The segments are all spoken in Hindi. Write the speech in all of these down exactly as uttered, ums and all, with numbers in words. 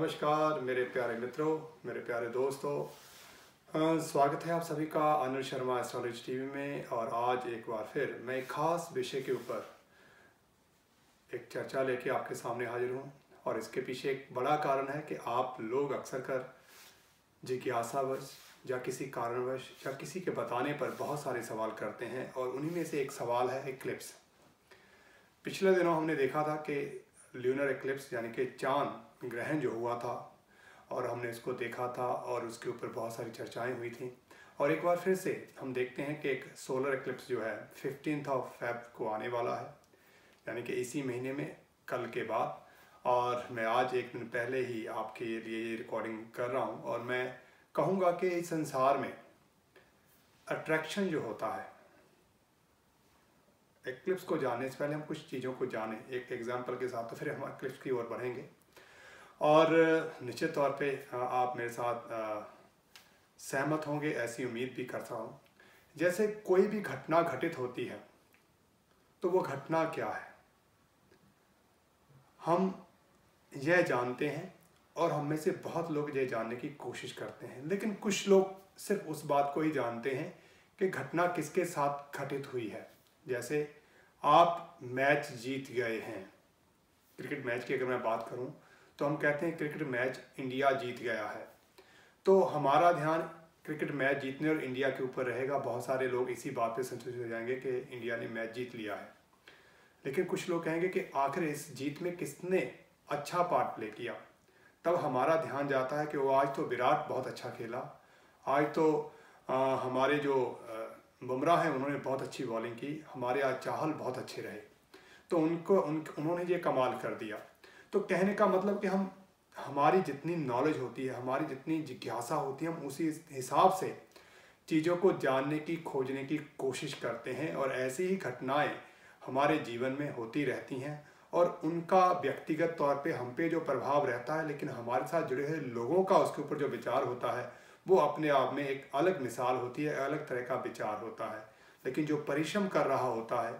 नमस्कार मेरे प्यारे मित्रों, मेरे प्यारे दोस्तों। अ, स्वागत है आप सभी का अनिल शर्मा एस्ट्रोलॉजी टीवी में। और आज एक बार फिर मैं एक खास विषय के ऊपर एक चर्चा लेके आपके सामने हाजिर हूँ। और इसके पीछे एक बड़ा कारण है कि आप लोग अक्सर कर जिज्ञासावश या किसी कारणवश या किसी के बताने पर बहुत सारे सवाल करते हैं, और उन्हीं में से एक सवाल है एक्लिप्स। पिछले दिनों हमने देखा था कि ल्यूनर एक्लिप्स यानी कि चांद ग्रहण जो हुआ था, और हमने इसको देखा था और उसके ऊपर बहुत सारी चर्चाएं हुई थी। और एक बार फिर से हम देखते हैं कि एक सोलर एक्लिप्स जो है फिफ्टींथ ऑफ फेब को आने वाला है, यानी कि इसी महीने में, कल के बाद। और मैं आज एक दिन पहले ही आपके लिए ये रिकॉर्डिंग कर रहा हूँ। और मैं कहूँगा कि इस संसार में अट्रैक्शन जो होता है, एक्लिप्स को जानने से पहले हम कुछ चीज़ों को जानें एक एग्जाम्पल के साथ, तो फिर हम एक्लिप्स की ओर बढ़ेंगे। और निश्चित तौर पे आप मेरे साथ सहमत होंगे, ऐसी उम्मीद भी करता हूँ। जैसे कोई भी घटना घटित होती है तो वो घटना क्या है, हम यह जानते हैं, और हम में से बहुत लोग यह जानने की कोशिश करते हैं। लेकिन कुछ लोग सिर्फ उस बात को ही जानते हैं कि घटना किसके साथ घटित हुई है। जैसे आप मैच जीत गए हैं, क्रिकेट मैच की अगर मैं बात करूं तो हम कहते हैं क्रिकेट मैच इंडिया जीत गया है, तो हमारा ध्यान क्रिकेट मैच जीतने और इंडिया के ऊपर रहेगा। बहुत सारे लोग इसी बात पे संतुष्ट हो जाएंगे कि इंडिया ने मैच जीत लिया है। लेकिन कुछ लोग कहेंगे कि आखिर इस जीत में किसने अच्छा पार्ट प्ले किया। तब हमारा ध्यान जाता है कि वो आज तो विराट बहुत अच्छा खेला, आज तो आ, हमारे जो बुमराह हैं उन्होंने बहुत अच्छी बॉलिंग की, हमारे आज चाहल बहुत अच्छे रहे, तो उनको उन उन्होंने ये कमाल कर दिया। तो कहने का मतलब कि हम हमारी जितनी नॉलेज होती है, हमारी जितनी जिज्ञासा होती है, हम उसी हिसाब से चीज़ों को जानने की, खोजने की कोशिश करते हैं। और ऐसी ही घटनाएं हमारे जीवन में होती रहती हैं, और उनका व्यक्तिगत तौर पे हम पे जो प्रभाव रहता है, लेकिन हमारे साथ जुड़े हुए लोगों का उसके ऊपर जो विचार होता है वो अपने आप में एक अलग मिसाल होती है, अलग तरह का विचार होता है। लेकिन जो परिश्रम कर रहा होता है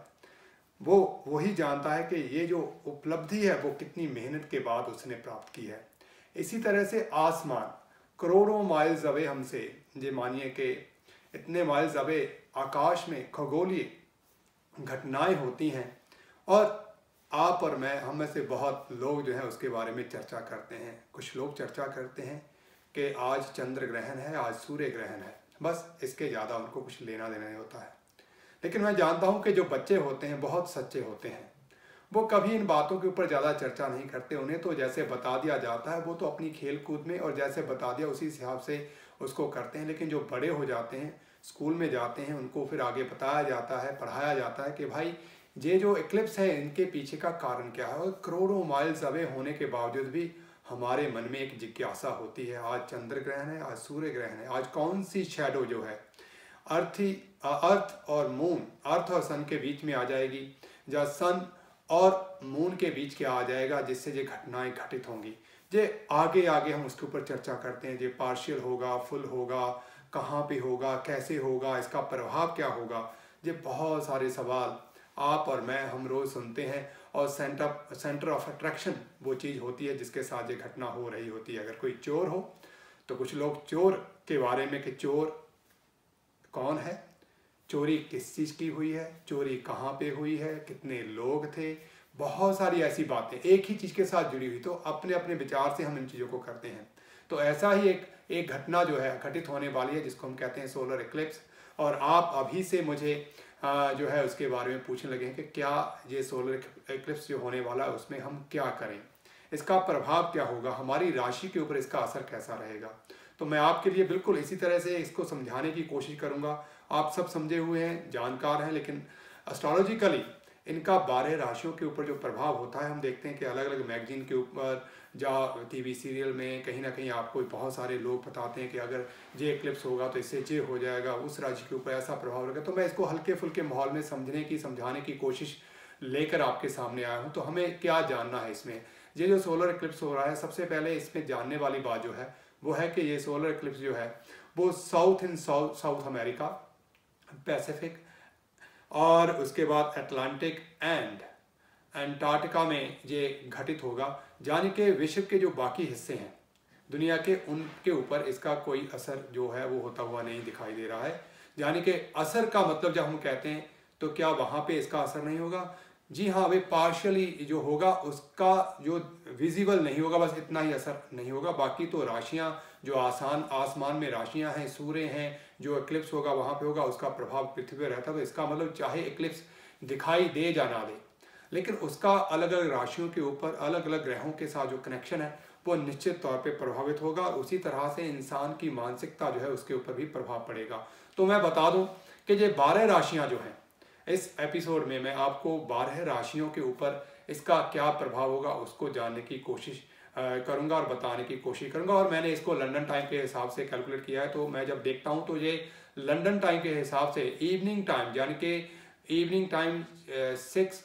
वो वही जानता है कि ये जो उपलब्धि है वो कितनी मेहनत के बाद उसने प्राप्त की है। इसी तरह से आसमान करोड़ों माइल्स अवे हमसे, ये मानिए कि इतने माइल्स अवे आकाश में खगोलीय घटनाएं होती हैं, और आप और मैं, हम में से बहुत लोग जो है उसके बारे में चर्चा करते हैं। कुछ लोग चर्चा करते हैं कि आज चंद्र ग्रहण है, आज सूर्य ग्रहण है, बस इसके ज़्यादा उनको कुछ लेना देना नहीं होता है। लेकिन मैं जानता हूं कि जो बच्चे होते हैं बहुत सच्चे होते हैं, वो कभी इन बातों के ऊपर ज़्यादा चर्चा नहीं करते। उन्हें तो जैसे बता दिया जाता है वो तो अपनी खेल कूद में, और जैसे बता दिया उसी हिसाब से उसको करते हैं। लेकिन जो बड़े हो जाते हैं, स्कूल में जाते हैं, उनको फिर आगे बताया जाता है, पढ़ाया जाता है कि भाई ये जो एक्लिप्स है इनके पीछे का कारण क्या है। और करोड़ों माइल्स अवे होने के बावजूद भी हमारे मन में एक जिज्ञासा होती है, आज चंद्र ग्रहण है, आज सूर्य ग्रहण है, आज कौन सी शैडो जो है अर्थ ही अर्थ और मून, अर्थ और सन के बीच में आ जाएगी, या सन और मून के बीच के आ जाएगा, जिससे ये घटनाएं घटित होंगी। ये आगे आगे हम उसके ऊपर चर्चा करते हैं। ये पार्शियल होगा, फुल होगा, कहाँ पे होगा, कैसे होगा, इसका प्रभाव क्या होगा। ये बहुत सारे सवाल आप और मैं हम रोज़ सुनते हैं। और सेंटर सेंटर ऑफ अट्रैक्शन वो चीज़ होती है जिसके साथ ये घटना हो रही होती है। अगर कोई चोर हो तो कुछ लोग चोर के बारे में कि चोर कौन है, चोरी किस चीज़ की हुई है, चोरी कहाँ पे हुई है, कितने लोग थे, बहुत सारी ऐसी बातें एक ही चीज़ के साथ जुड़ी हुई, तो अपने अपने विचार से हम इन चीज़ों को करते हैं। तो ऐसा ही एक एक घटना जो है घटित होने वाली है, जिसको हम कहते हैं सोलर एक्लिप्स। और आप अभी से मुझे आ, जो है उसके बारे में पूछने लगे हैं कि क्या ये सोलर एक्लिप्स जो होने वाला है उसमें हम क्या करें, इसका प्रभाव क्या होगा, हमारी राशि के ऊपर इसका असर कैसा रहेगा। तो मैं आपके लिए बिल्कुल इसी तरह से इसको समझाने की कोशिश करूंगा। आप सब समझे हुए हैं, जानकार हैं, लेकिन एस्ट्रोलॉजिकली इनका बारह राशियों के ऊपर जो प्रभाव होता है, हम देखते हैं कि अलग अलग मैगजीन के ऊपर या टीवी सीरियल में कहीं ना कहीं आपको बहुत सारे लोग बताते हैं कि अगर ये एक्लिप्स होगा तो इससे ये हो जाएगा, उस राशि के ऊपर ऐसा प्रभाव रहेगा। तो मैं इसको हल्के फुल्के माहौल में समझने की, समझाने की कोशिश लेकर आपके सामने आया हूँ। तो हमें क्या जानना है इसमें, ये जो सोलर एक्लिप्स हो रहा है, सबसे पहले इसमें जानने वाली बात जो है वो है कि ये सोलर एक्लिप्स जो है वो south in south south America, Pacific, और उसके बाद अटलांटिक एंड अंटार्कटिका में ये घटित होगा, यानी कि विश्व के जो बाकी हिस्से हैं दुनिया के, उनके ऊपर इसका कोई असर जो है वो होता हुआ नहीं दिखाई दे रहा है। यानी कि असर का मतलब जब हम कहते हैं तो क्या वहाँ पे इसका असर नहीं होगा? जी हाँ, वे पार्शियली जो होगा उसका जो विजिबल नहीं होगा, बस इतना ही असर नहीं होगा। बाकी तो राशियाँ जो आसान आसमान में राशियाँ हैं, सूर्य हैं, जो एक्लिप्स होगा वहाँ पे होगा, उसका प्रभाव पृथ्वी पर रहता है। तो इसका मतलब चाहे एक्लिप्स दिखाई दे या ना दे, लेकिन उसका अलग अलग राशियों के ऊपर अलग अलग ग्रहों के साथ जो कनेक्शन है वो निश्चित तौर पे प्रभावित होगा। उसी तरह से इंसान की मानसिकता जो है उसके ऊपर भी प्रभाव पड़ेगा। तो मैं बता दूं कि ये बारह राशियां जो हैं, इस एपिसोड में मैं आपको बारह राशियों के ऊपर इसका क्या प्रभाव होगा उसको जानने की कोशिश करूंगा और बताने की कोशिश करूंगा। और मैंने इसको लंदन टाइम के हिसाब से कैलकुलेट किया है। तो मैं जब देखता हूं तो ये लंदन टाइम के हिसाब से इवनिंग टाइम, यानी कि evening time six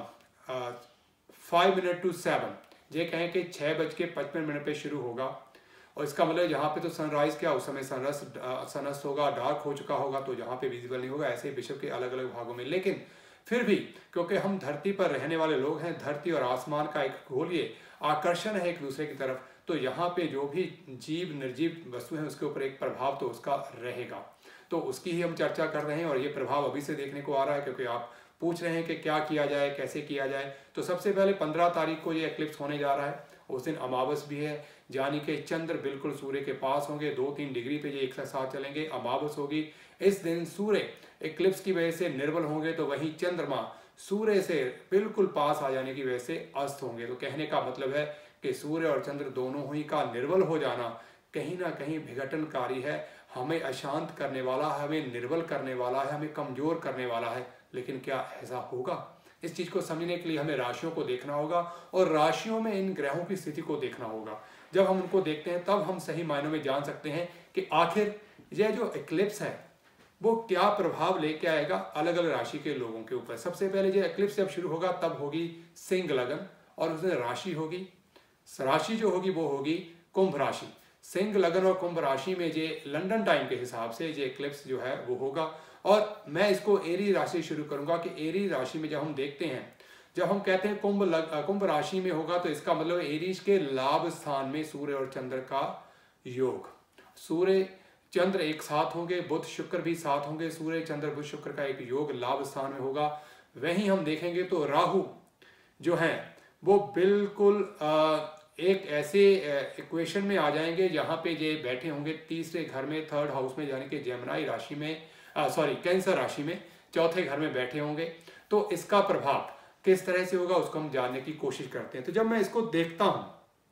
five minute to seven, ये कहें कि छः बज के पचपन मिनट पे शुरू होगा। और इसका मतलब यहाँ पे तो सनराइज क्या उस समय सनरस सनस होगा, डार्क हो चुका होगा, तो यहाँ पे विजिबल नहीं होगा। ऐसे विश्व के अलग अलग भागों में, लेकिन फिर भी क्योंकि हम धरती पर रहने वाले लोग हैं, धरती और आसमान का एक गोलीय आकर्षण है एक दूसरे की तरफ, तो यहाँ पे जो भी जीव निर्जीव वस्तु है उसके ऊपर एक प्रभाव तो उसका रहेगा। तो उसकी ही हम चर्चा कर रहे हैं और ये प्रभाव अभी से देखने को आ रहा है, क्योंकि आप पूछ रहे हैं कि क्या किया जाए, कैसे किया जाए। तो सबसे पहले पंद्रह तारीख को ये एक्लिप्स होने जा रहा है। उस दिन अमावस भी है, यानी कि चंद्र बिल्कुल सूर्य के पास होंगे, दो तीन डिग्री पे ये एक साथ चलेंगे। अमावस होगी इस दिन, सूर्य एक्लिप्स की वजह से निर्बल होंगे, तो वहीं चंद्रमा सूर्य से बिल्कुल पास आ जाने की वजह से अस्त होंगे। तो कहने का मतलब है कि सूर्य और चंद्र दोनों ही का निर्बल हो जाना कहीं ना कहीं विघटनकारी है, हमें अशांत करने वाला है, हमें निर्बल करने वाला है, हमें कमजोर करने वाला है। लेकिन क्या ऐसा होगा? इस चीज को समझने के लिए हमें राशियों को देखना होगा और राशियों में इन ग्रहों की स्थिति को देखना होगा। जब हम उनको देखते हैं तब हम सही मायनों में जान सकते हैं कि आखिर यह जो एक्लिप्स है वो क्या प्रभाव लेके आएगा अलग अलग राशि के लोगों के ऊपर। सबसे पहले जो एक्लिप्स जब शुरू होगा तब होगी सिंह लगन, और उसमें राशि होगी, राशि जो होगी वो होगी कुंभ राशि। सिंह लगन और कुंभ राशि में ये लंदन टाइम के हिसाब से ये एक्लिप्स जो है वो होगा। और मैं इसको एरी राशि शुरू करूंगा कि एरी राशि में जब हम देखते हैं, जब हम कहते हैं कुंभ लग कुंभ राशि में होगा, तो इसका मतलब एरीज के लाभ स्थान में सूर्य और चंद्र का योग। सूर्य चंद्र एक साथ होंगे, बुध शुक्र भी साथ होंगे, सूर्य चंद्र बुध शुक्र का एक योग लाभ स्थान में होगा। वहीं हम देखेंगे तो राहु जो है वो बिल्कुल आ, एक ऐसे इक्वेशन में आ जाएंगे जहां पे ये बैठे होंगे तीसरे घर में, थर्ड हाउस में, यानी कि जेमिनी राशि में, सॉरी कैंसर राशि में चौथे घर में बैठे होंगे। तो इसका प्रभाव किस तरह से होगा उसको हम जानने की कोशिश करते हैं। तो जब मैं इसको देखता हूं,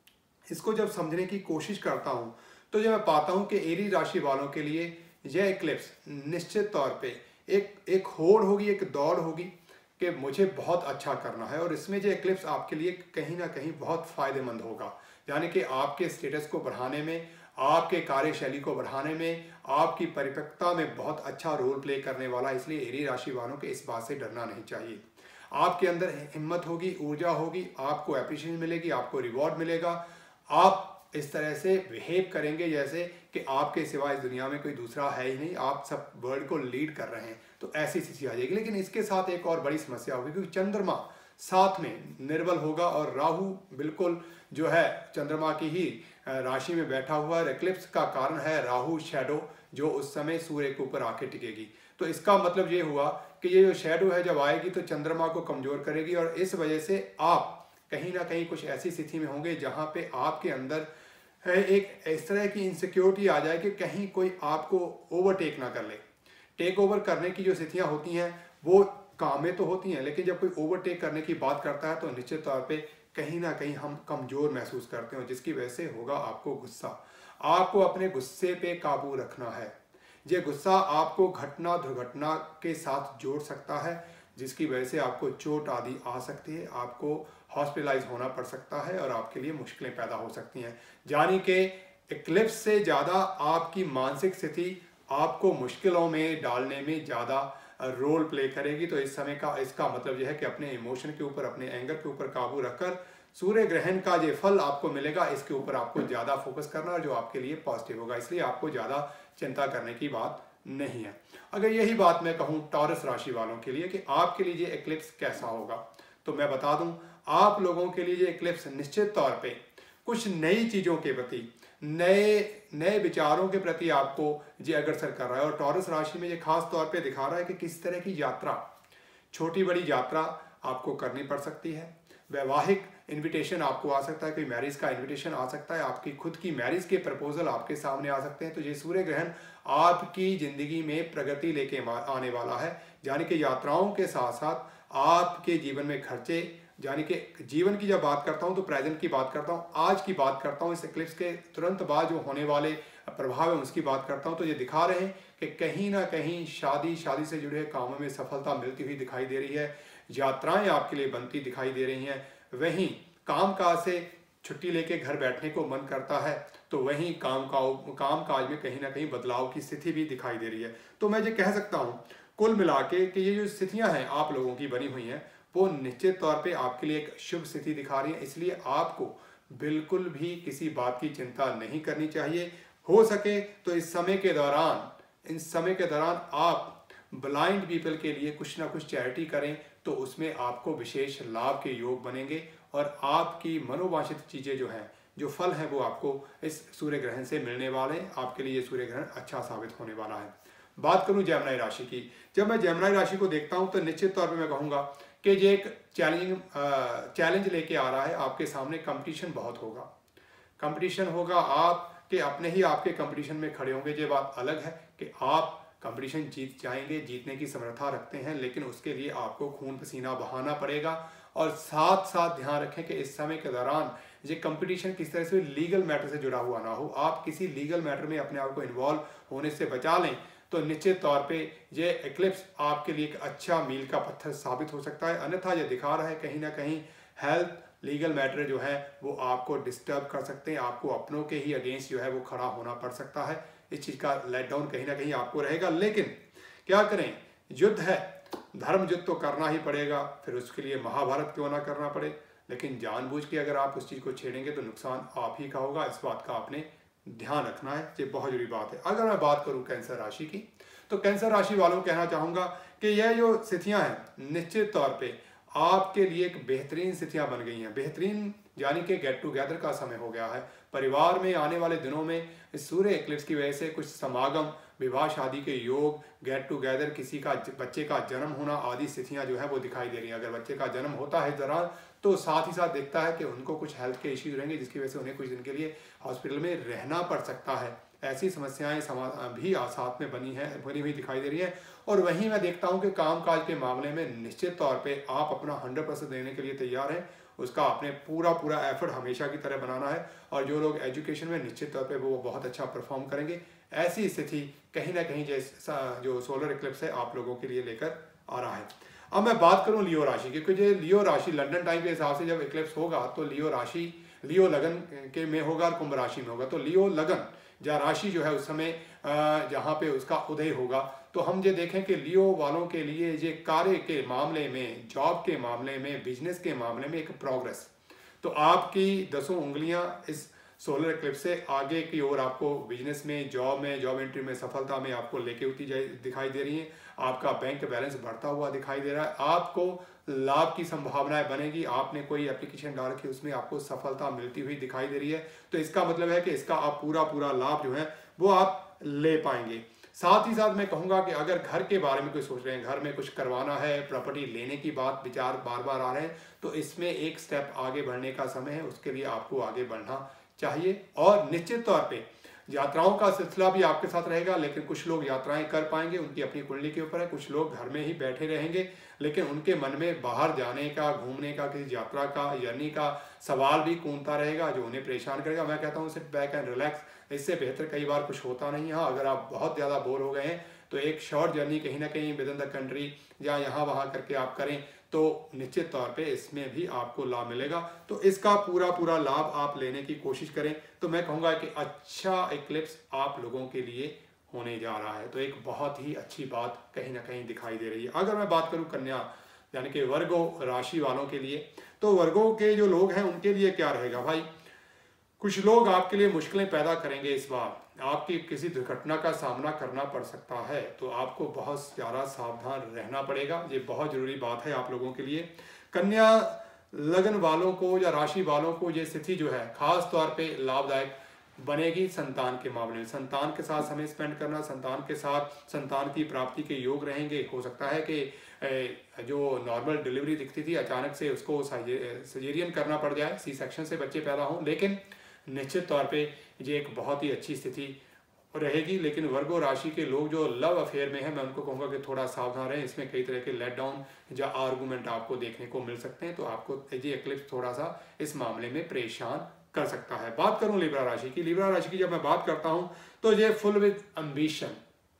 इसको जब समझने की कोशिश करता हूं, तो जब मैं पाता हूं कि एरी राशि वालों के लिए यह एक्लिप्स निश्चित तौर पे एक एक होड़ होगी, एक दौड़ होगी कि मुझे बहुत अच्छा करना है। और इसमें जो एक्लिप्स आपके लिए कहीं ना कहीं बहुत फायदेमंद होगा, यानी कि आपके स्टेटस को बढ़ाने में, आपके कार्यशैली को बढ़ाने में, आपकी परिपक्वता में बहुत अच्छा रोल प्ले करने वाला। इसलिए एरी राशि वालों के इस बात से डरना नहीं चाहिए। आपके अंदर हिम्मत होगी, ऊर्जा होगी, आपको एप्रिशिएशन मिलेगी, आपको रिवॉर्ड मिलेगा। आप इस तरह से बिहेव करेंगे जैसे कि आपके सिवा इस दुनिया में कोई दूसरा है ही नहीं, आप सब वर्ल्ड को लीड कर रहे हैं। तो ऐसी स्थिति आ जाएगी। लेकिन इसके साथ एक और बड़ी समस्या होगी, क्योंकि चंद्रमा साथ में निर्बल होगा और राहु बिल्कुल जो है चंद्रमा की ही राशि में बैठा हुआ है। एक्लिप्स का कारण है राहु शैडो, जो उस समय सूर्य के ऊपर आके टिकेगी। तो इसका मतलब ये हुआ कि ये जो शैडो है जब आएगी तो चंद्रमा को कमजोर करेगी, और इस वजह से आप कहीं ना कहीं कुछ ऐसी स्थिति में होंगे जहां पे आपके अंदर है एक इस तरह की इनसिक्योरिटी आ जाए कि कहीं कोई आपको ओवरटेक ना कर ले। टेक ओवर करने की जो स्थितियां होती हैं वो काम में तो होती हैं, लेकिन जब कोई ओवरटेक करने की बात करता है तो निश्चित तौर पे कहीं ना कहीं हम कमजोर महसूस करते हैं, जिसकी वजह से होगा आपको गुस्सा। आपको अपने गुस्से पे काबू रखना है। ये गुस्सा आपको घटना दुर्घटना के साथ जोड़ सकता है, जिसकी वजह से आपको चोट आदि आ सकती है, आपको हॉस्पिटलाइज होना पड़ सकता है और आपके लिए मुश्किलें पैदा हो सकती हैं। यानी कि एक्लिप्स से ज़्यादा आपकी मानसिक स्थिति आपको मुश्किलों में डालने में ज़्यादा रोल प्ले करेगी। तो इस समय का इसका मतलब यह है कि अपने इमोशन के ऊपर, अपने एंगर के ऊपर काबू रखकर सूर्य ग्रहण का जो फल आपको मिलेगा इसके ऊपर आपको ज़्यादा फोकस करना है, जो आपके लिए पॉजिटिव होगा। इसलिए आपको ज़्यादा चिंता करने की बात नहीं है। अगर यही बात मैं कहूँ टॉरस राशि वालों के लिए कि आपके लिए ये एक्लिप्स कैसा होगा, तो मैं बता दूं आप लोगों के लिए ये इक्लिप्स निश्चित तौर पे कुछ नई चीज़ों के प्रति, नए नए विचारों के प्रति आपको ये अग्रसर कर रहा है। और टॉरस राशि में ये खास तौर पे दिखा रहा है कि किस तरह की यात्रा, छोटी बड़ी यात्रा आपको करनी पड़ सकती है। वैवाहिक इनविटेशन आपको आ सकता है, कोई मैरिज का इनविटेशन आ सकता है, आपकी खुद की मैरिज के प्रपोजल आपके सामने आ सकते हैं। तो ये सूर्य ग्रहण आपकी ज़िंदगी में प्रगति लेके आने वाला है, यानी कि यात्राओं के साथ साथ आपके जीवन में खर्चे, यानी कि जीवन की जब बात करता हूं तो प्रेजेंट की बात करता हूं, आज की बात करता हूं, इस इक्लिप्स के तुरंत बाद जो होने वाले प्रभाव है उसकी बात करता हूं। तो ये दिखा रहे हैं कि कहीं ना कहीं शादी शादी से जुड़े कामों में सफलता मिलती हुई दिखाई दे रही है, यात्राएं आपके लिए बनती दिखाई दे रही हैं। वहीं काम काज से छुट्टी लेके घर बैठने को मन करता है तो वहीं काम का काम काज में कहीं ना कहीं बदलाव की स्थिति भी दिखाई दे रही है। तो मैं ये कह सकता हूँ कुल मिला के कि ये जो स्थितियां हैं आप लोगों की बनी हुई हैं वो निश्चित तौर पे आपके लिए एक शुभ स्थिति दिखा रही है। इसलिए आपको बिल्कुल भी किसी बात की चिंता नहीं करनी चाहिए। हो सके तो इस समय के दौरान इस समय के दौरान आप ब्लाइंड पीपल के लिए कुछ ना कुछ चैरिटी करें तो उसमें आपको विशेष लाभ के योग बनेंगे और आपकी मनोवांछित चीज़ें जो हैं, जो फल हैं, वो आपको इस सूर्य ग्रहण से मिलने वाले हैं। आपके लिए ये सूर्य ग्रहण अच्छा साबित होने वाला है। बात करूं जेमिनी राशि की, जब मैं जेमिनी राशि को देखता हूं तो निश्चित तौर पे मैं कहूँगा कि ये एक चैलेंजिंग चैलेंज लेके आ रहा है आपके सामने। कंपटीशन बहुत होगा, कंपटीशन होगा, आपके अपने ही आपके कंपटीशन में खड़े होंगे। ये बात अलग है कि आप कंपटीशन जीत जाएंगे, जीतने की समर्था रखते हैं, लेकिन उसके लिए आपको खून पसीना बहाना पड़ेगा। और साथ साथ ध्यान रखें कि इस समय के दौरान ये कंपटीशन किस तरह से लीगल मैटर से जुड़ा हुआ ना हो। आप किसी लीगल मैटर में अपने आप को इन्वॉल्व होने से बचा लें तो निश्चित तौर पे ये इक्लिप्स आपके लिए एक अच्छा मील का पत्थर साबित हो सकता है। अन्यथा ये दिखा रहा है कहीं ना कहीं हेल्थ लीगल मैटर जो है वो आपको डिस्टर्ब कर सकते हैं, आपको अपनों के ही अगेंस्ट जो है वो खड़ा होना पड़ सकता है। इस चीज़ का लेट डाउन कहीं ना कहीं आपको रहेगा। लेकिन क्या करें, युद्ध है, धर्म युद्ध तो करना ही पड़ेगा, फिर उसके लिए महाभारत क्यों ना करना पड़े, लेकिन जानबूझ के अगर आप उस चीज़ को छेड़ेंगे तो नुकसान आप ही का होगा। इस बात का आपने ध्यान रखना है, ये बहुत जरूरी बात है। अगर मैं बात करूं कैंसर राशि की तो कैंसर राशि वालों को कहना चाहूँगा कि यह जो स्थितियाँ हैं निश्चित तौर पे आपके लिए एक बेहतरीन स्थितियाँ बन गई हैं। बेहतरीन यानी कि गेट टुगेदर का समय हो गया है। परिवार में आने वाले दिनों में इस सूर्य एक्लिप्स की वजह से कुछ समागम, विवाह शादी के योग, गेट टुगेदर, किसी का बच्चे का जन्म होना आदि स्थितियां जो है वो दिखाई दे रही हैं। अगर बच्चे का जन्म होता है इस दौरान तो साथ ही साथ दिखता है कि उनको कुछ हेल्थ के इश्यूज रहेंगे जिसकी वजह से उन्हें कुछ दिन के लिए हॉस्पिटल में रहना पड़ सकता है। ऐसी समस्याएं भी साथ में बनी है बनी हुई दिखाई दे रही है। और वहीं मैं देखता हूं कि कामकाज के मामले में निश्चित तौर पे आप अपना हंड्रेड परसेंट देने के लिए तैयार हैं। उसका आपने पूरा पूरा एफर्ट हमेशा की तरह बनाना है। और जो लोग एजुकेशन में निश्चित तौर पे वो बहुत अच्छा परफॉर्म करेंगे। ऐसी स्थिति कहीं ना कहीं जैसा जो सोलर इक्लिप्स है आप लोगों के लिए लेकर आ रहा है। अब मैं बात करूं लियो राशि की, क्योंकि लियो राशि लंदन टाइम के हिसाब से जब इक्लिप्स होगा तो लियो राशि लियो लगन के में होगा और कुंभ राशि में होगा। तो लियो लगन या राशि जो है उस समय जहाँ पे उसका उदय होगा तो हम ये देखें कि लियो वालों के लिए ये कार्य के मामले में, जॉब के मामले में, बिजनेस के मामले में एक प्रोग्रेस। तो आपकी दसों उंगलियां इस सोलर इक्लिप्स से आगे की ओर आपको बिजनेस में, जॉब में, जॉब एंट्री में, सफलता में आपको लेके होती जाए दिखाई दे रही है। आपका बैंक बैलेंस बढ़ता हुआ दिखाई दे रहा है। आपको लाभ की संभावनाएं बनेगी। आपने कोई एप्लीकेशन डाल के उसमें आपको सफलता मिलती हुई दिखाई दे रही है। तो इसका मतलब है कि इसका आप पूरा पूरा लाभ जो है वो आप ले पाएंगे। साथ ही साथ मैं कहूँगा कि अगर घर के बारे में कोई सोच रहे हैं, घर में कुछ करवाना है, प्रॉपर्टी लेने की बात विचार बार बार आ रहे हैं, तो इसमें एक स्टेप आगे बढ़ने का समय है। उसके लिए आपको आगे बढ़ना चाहिए। और निश्चित तौर पे यात्राओं का सिलसिला भी आपके साथ रहेगा, लेकिन कुछ लोग यात्राएं कर पाएंगे, उनकी अपनी कुंडली के ऊपर है। कुछ लोग घर में ही बैठे रहेंगे, लेकिन उनके मन में बाहर जाने का, घूमने का, किसी यात्रा का, जर्नी का सवाल भी कूदता रहेगा जो उन्हें परेशान करेगा। मैं कहता हूँ सिट बैक एंड रिलैक्स, इससे बेहतर कई बार कुछ होता नहीं है। हाँ, अगर आप बहुत ज़्यादा बोर हो गए हैं तो एक शॉर्ट जर्नी कहीं ना कहीं विद इन द कंट्री या यहाँ वहाँ करके आप करें तो निश्चित तौर पे इसमें भी आपको लाभ मिलेगा। तो इसका पूरा पूरा लाभ आप लेने की कोशिश करें। तो मैं कहूँगा कि अच्छा इक्लिप्स आप लोगों के लिए होने जा रहा है। तो एक बहुत ही अच्छी बात कहीं ना कहीं दिखाई दे रही है। अगर मैं बात करूँ कन्या यानी कि वर्गो राशि वालों के लिए, तो वर्गों के जो लोग हैं उनके लिए क्या रहेगा भाई। कुछ लोग आपके लिए मुश्किलें पैदा करेंगे। इस बार आपकी किसी दुर्घटना का सामना करना पड़ सकता है, तो आपको बहुत ज़्यादा सावधान रहना पड़ेगा। ये बहुत ज़रूरी बात है आप लोगों के लिए। कन्या लगन वालों को या राशि वालों को ये स्थिति जो है खास तौर पे लाभदायक बनेगी संतान के मामले में। संतान के साथ समय स्पेंड करना, संतान के साथ संतान की प्राप्ति के योग रहेंगे। हो सकता है कि जो नॉर्मल डिलीवरी दिखती थी अचानक से उसको सर्जरियन करना पड़ जाए, सी सेक्शन से बच्चे पैदा हों, लेकिन निश्चित तौर पे ये एक बहुत ही अच्छी स्थिति रहेगी। लेकिन वर्गो राशि के लोग जो लव अफेयर में है, मैं उनको कहूँगा कि थोड़ा सावधान रहें। इसमें कई तरह के लेट डाउन या आर्गूमेंट आपको देखने को मिल सकते हैं, तो आपको ये एक्लिप्स थोड़ा सा इस मामले में परेशान कर सकता है। बात करूं लिब्रा राशि की, लिब्रा राशि की जब मैं बात करता हूं तो ये फुल विद एम्बिशन,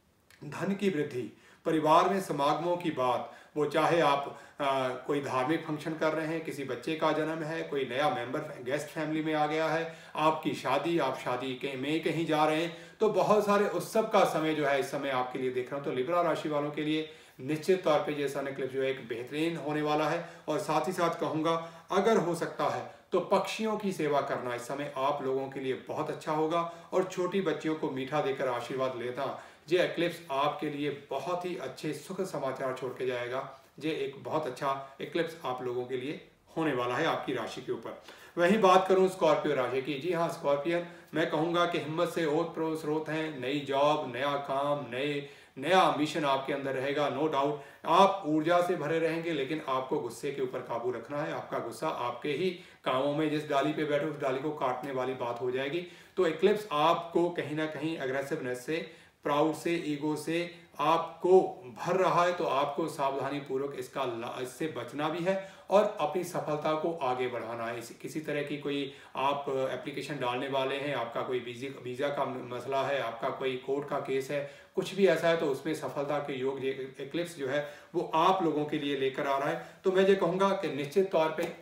धन की वृद्धि, परिवार में समागमों की बात, वो चाहे आप आ, कोई धार्मिक फंक्शन कर रहे हैं, किसी बच्चे का जन्म है, कोई नया मेंबर गेस्ट फैमिली में आ गया है, आपकी शादी, आप शादी के में कहीं जा रहे हैं, तो बहुत सारे उत्सव का समय जो है इस समय आपके लिए देख रहा हूं। तो लिब्रा राशि वालों के लिए निश्चित तौर पे ये सन एक्लिप्स जो है एक बेहतरीन होने वाला है। और साथ ही साथ कहूँगा अगर हो सकता है तो पक्षियों की सेवा करना इस समय आप लोगों के लिए बहुत अच्छा होगा, और छोटी बच्चियों को मीठा देकर आशीर्वाद लेना, ये एक्लिप्स आपके लिए बहुत ही अच्छे सुखद समाचार छोड़ के जाएगा। ये एक बहुत अच्छा एक्लिप्स आप लोगों के लिए होने वाला है आपकी राशि के ऊपर। वहीं बात करूं स्कॉर्पियो राशि की, जी हाँ स्कॉर्पियन, मैं कहूँगा कि हिम्मत से ओत प्रोत स्रोत हैं, नई जॉब, नया काम, नए नया एम्बिशन आपके अंदर रहेगा। नो डाउट आप ऊर्जा से भरे रहेंगे, लेकिन आपको गुस्से के ऊपर काबू रखना है। आपका गुस्सा आपके ही कामों में, जिस डाली पे बैठे उस डाली को काटने वाली बात हो जाएगी। तो एक्लिप्स आपको कहीं ना कहीं अग्रेसिवनेस से, प्राउड से, ईगो से आपको भर रहा है, तो आपको सावधानी पूर्वक इसका इससे बचना भी है और अपनी सफलता को आगे बढ़ाना है। इस किसी तरह की कोई आप एप्लीकेशन डालने वाले हैं, आपका कोई वीजा वीज़ा का मसला है, आपका कोई कोर्ट का केस है, कुछ भी ऐसा है, तो उसमें सफलता के योग एक्लिप्स जो है वो आप लोगों के लिए लेकर आ रहा है। तो मैं ये कहूँगा कि निश्चित तौर पर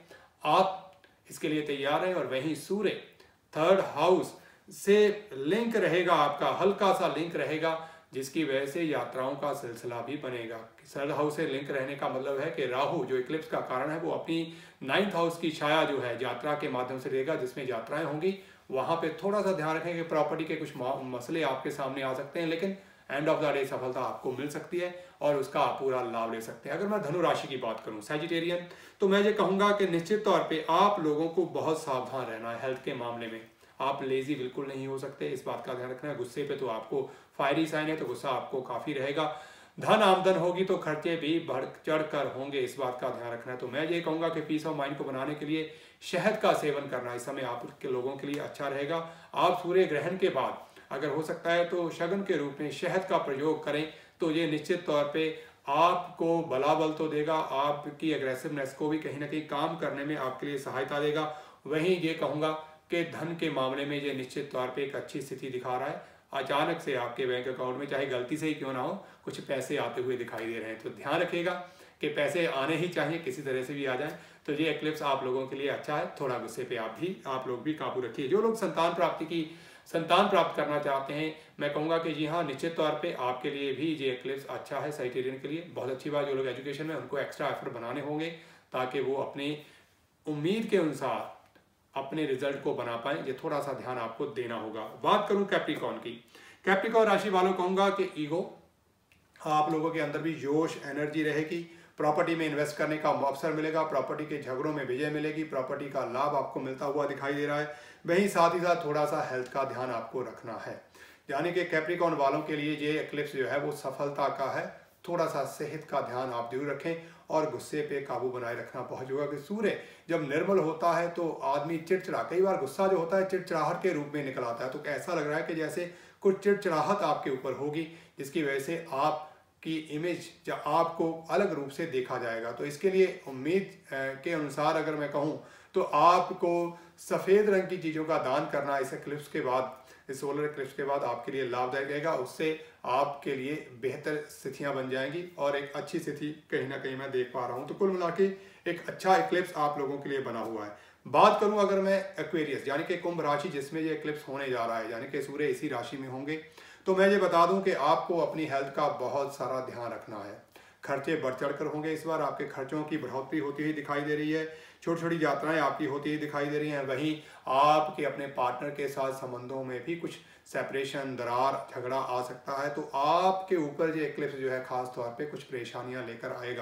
आप इसके लिए तैयार हैं। और वहीं सूर्य थर्ड हाउस से लिंक रहेगा, आपका हल्का सा लिंक रहेगा, जिसकी वजह से यात्राओं का सिलसिला भी बनेगा। थर्ड हाउस से लिंक रहने का मतलब है कि राहु जो इक्लिप्स का कारण है वो अपनी नाइन्थ हाउस की छाया जो है यात्रा के माध्यम से रहेगा, जिसमें यात्राएं होंगी। वहां पे थोड़ा सा ध्यान रखें कि प्रॉपर्टी के कुछ मसले आपके सामने आ सकते हैं, लेकिन एंड ऑफ द डे सफलता आपको मिल सकती है और उसका आप पूरा लाभ ले सकते हैं। अगर मैं धनु राशि की बात करूं सैजिटेरियन, तो मैं ये कहूंगा कि निश्चित तौर पर आप लोगों को बहुत सावधान रहना है हेल्थ के मामले में। आप लेजी बिल्कुल नहीं हो सकते, इस बात का ध्यान रखना है। गुस्से पे तो आपको फायरी साइन है, तो गुस्सा आपको काफी रहेगा। धन आमदन होगी तो खर्चे भी बढ़ चढ़ कर होंगे, इस बात का ध्यान रखना है। तो मैं ये कहूंगा कि पीस ऑफ माइंड को बनाने के लिए शहद का सेवन करना इस समय आपके लोगों के लिए अच्छा रहेगा। आप सूर्य ग्रहण के बाद अगर हो सकता है तो शगन के रूप में शहद का प्रयोग करें, तो ये निश्चित तौर पर आपको बलाबल तो देगा, आपकी एग्रेसिवनेस को भी कहीं ना कहीं काम करने में आपके लिए सहायता देगा। वहीं ये कहूँगा कि धन के मामले में ये निश्चित तौर पे एक अच्छी स्थिति दिखा रहा है। अचानक से आपके बैंक अकाउंट में चाहे गलती से ही क्यों ना हो कुछ पैसे आते हुए दिखाई दे रहे हैं, तो ध्यान रखिएगा कि पैसे आने ही चाहिए, किसी तरह से भी आ जाए। तो ये एक्लिप्स आप लोगों के लिए अच्छा है। थोड़ा गुस्से पे आप भी आप लोग भी काबू रखिए। जो लोग संतान प्राप्ति की संतान प्राप्त करना चाहते हैं, मैं कहूँगा कि जी हाँ निश्चित तौर पे आपके लिए भी ये एक्लिप्स अच्छा है। सैजिटेरियन के लिए बहुत अच्छी बात। जो लोग एजुकेशन में, उनको एक्स्ट्रा एफर्ट बनाने होंगे ताकि वो अपनी उम्मीद के अनुसार अपने रिजल्ट को बना पाए। ये थोड़ा सा ध्यान आपको देना होगा। बात करूं कैप्रिकॉर्न की, कैप्रिकॉर्न राशि वालों कहूंगा कि ईगो आप लोगों के अंदर भी जोश एनर्जी रहेगी। प्रॉपर्टी में इन्वेस्ट करने का अवसर मिलेगा, प्रॉपर्टी के झगड़ों में विजय मिलेगी, प्रॉपर्टी का लाभ आपको मिलता हुआ दिखाई दे रहा है। वहीं साथ ही साथ थोड़ा सा हेल्थ का ध्यान आपको रखना है, यानी कि कैप्रिकॉर्न वालों के लिए ये एक्लिप्स जो है वो सफलता का है। थोड़ा सा सेहत का ध्यान आप जरूर रखें और गुस्से पे काबू बनाए रखना बहुत जरूरी है। कि सूर्य जब निर्मल होता है तो आदमी चिड़चिड़ा, कई बार गुस्सा जो होता है चिड़चिड़ाहट के रूप में निकल आता है, तो ऐसा लग रहा है कि जैसे कुछ चिड़चिड़ाहट आपके ऊपर होगी, जिसकी वजह से आपकी इमेज या आपको अलग रूप से देखा जाएगा। तो इसके लिए उम्मीद के अनुसार अगर मैं कहूँ तो आपको सफ़ेद रंग की चीज़ों का दान करना इस एक्लिप्स के बाद, इस सोलर एक्लिप्स के बाद आपके लिए लाभदायक रहेगा। उससे आपके लिए बेहतर स्थितियां बन जाएंगी और एक अच्छी स्थिति कहीं ना कहीं मैं देख पा रहा हूं। तो कुल मिला के एक अच्छा एक्लिप्स आप लोगों के लिए बना हुआ है। बात करूं अगर मैं एक्वेरियस यानी कि कुंभ राशि जिसमें ये एक्लिप्स होने जा रहा है, यानी कि सूर्य इसी राशि में होंगे, तो मैं ये बता दूं कि आपको अपनी हेल्थ का बहुत सारा ध्यान रखना है। खर्चे बढ़ चढ़ कर होंगे इस बार, आपके खर्चों की बढ़ोतरी होती हुई दिखाई दे रही है, छोटी छोटी यात्राएं आपकी होती हुई दिखाई दे रही हैं। वहीं आपके अपने पार्टनर के साथ संबंधों में भी कुछ सेपरेशन, दरार, झगड़ा आ सकता है। तो आपके ऊपर ये एक्लिप्स जो है खास तौर पे कुछ परेशानियां लेकर आएगा।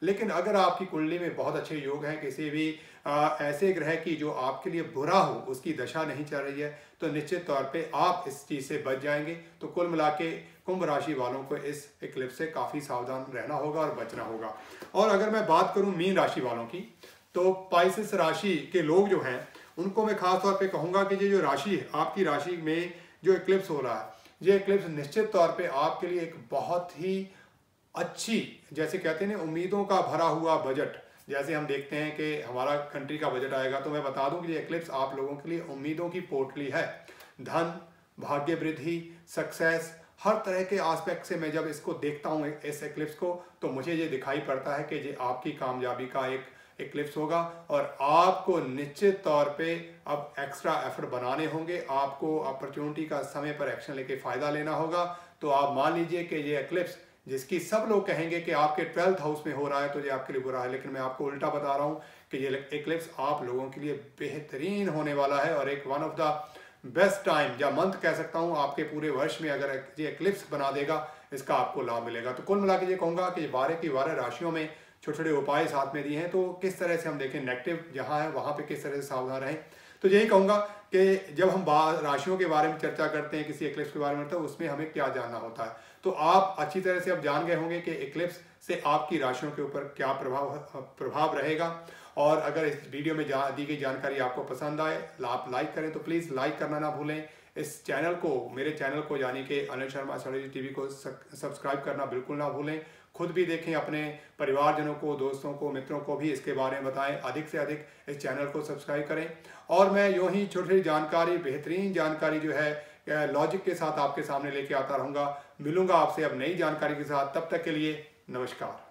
लेकिन अगर आपकी कुंडली में बहुत अच्छे योग हैं, किसी भी आ, ऐसे ग्रह की जो आपके लिए बुरा हो उसकी दशा नहीं चल रही है, तो निश्चित तौर पे आप इस चीज़ से बच जाएंगे। तो कुल मिला के कुंभ राशि वालों को इस इक्लिप्स से काफ़ी सावधान रहना होगा और बचना होगा। और अगर मैं बात करूं मीन राशि वालों की, तो पाइसेस राशि के लोग जो हैं उनको मैं खास तौर पे कहूँगा कि ये जो राशि है, आपकी राशि में जो इक्लिप्स हो रहा है, ये इक्लिप्स निश्चित तौर पे आपके लिए एक बहुत ही अच्छी, जैसे कहते हैं ना, उम्मीदों का भरा हुआ बजट, जैसे हम देखते हैं कि हमारा कंट्री का बजट आएगा, तो मैं बता दूं कि ये इक्लिप्स आप लोगों के लिए उम्मीदों की पोटली है। धन, भाग्य वृद्धि, सक्सेस, हर तरह के एस्पेक्ट से मैं जब इसको देखता हूँ इस इक्लिप्स को, तो मुझे ये दिखाई पड़ता है कि ये आपकी कामयाबी का एक इक्लिप्स होगा। और आपको निश्चित तौर पे अब एक्स्ट्रा एफर्ट बनाने होंगे, आपको अपॉर्चुनिटी का समय पर एक्शन लेके फ़ायदा लेना होगा। तो आप मान लीजिए कि ये इक्लिप्स जिसकी सब लोग कहेंगे कि आपके ट्वेल्थ हाउस में हो रहा है तो ये आपके लिए बुरा है, लेकिन मैं आपको उल्टा बता रहा हूँ कि ये इक्लिप्स आप लोगों के लिए बेहतरीन होने वाला है। और एक one of the best time या मंथ कह सकता हूँ आपके पूरे वर्ष में, अगर ये इक्लिप्स बना देगा, इसका आपको लाभ मिलेगा। तो कुल मिला के ये कहूँगा कि बारह की बारह राशियों में छोटे छोटे उपाय साथ में दिए हैं, तो किस तरह से हम देखें नेगेटिव जहाँ है वहाँ पे किस तरह से सावधान रहें। तो यही कहूँगा कि जब हम राशियों के बारे में चर्चा करते हैं, किसी इक्लिप्स के बारे में, तो उसमें हमें क्या जानना होता है। तो आप अच्छी तरह से अब जान गए होंगे कि इक्लिप्स से आपकी राशियों के ऊपर क्या प्रभाव प्रभाव रहेगा। और अगर इस वीडियो में दी गई जानकारी आपको पसंद आए, आप लाइक करें तो प्लीज़ लाइक करना ना भूलें। इस चैनल को, मेरे चैनल को यानी कि अनिल शर्मा एस्ट्रोलॉजी टीवी को सब्सक्राइब करना बिल्कुल ना भूलें। खुद भी देखें, अपने परिवारजनों को, दोस्तों को, मित्रों को भी इसके बारे में बताएं। अधिक से अधिक इस चैनल को सब्सक्राइब करें। और मैं यूँ ही छोटी छोटी जानकारी, बेहतरीन जानकारी जो है लॉजिक के साथ आपके सामने लेके आता रहूँगा। मिलूंगा आपसे अब नई जानकारी के साथ, तब तक के लिए नमस्कार।